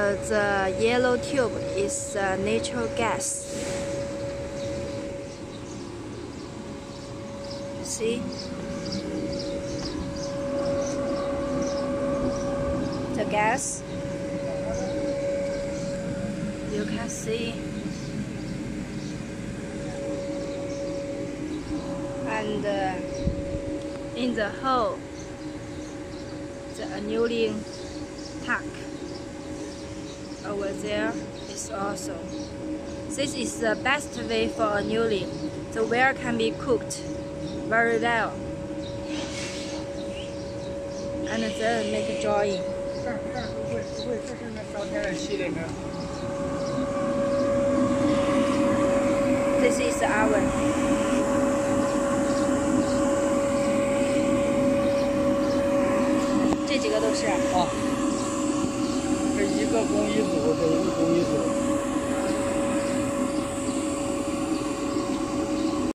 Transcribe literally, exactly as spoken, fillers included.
the yellow tube is uh, natural gas. See? The gas. You can see. And uh, in the hole, the annealing tank over there is also. This is the best way for annealing. The wire can be cooked very well. And then make a drawing. This is the oven.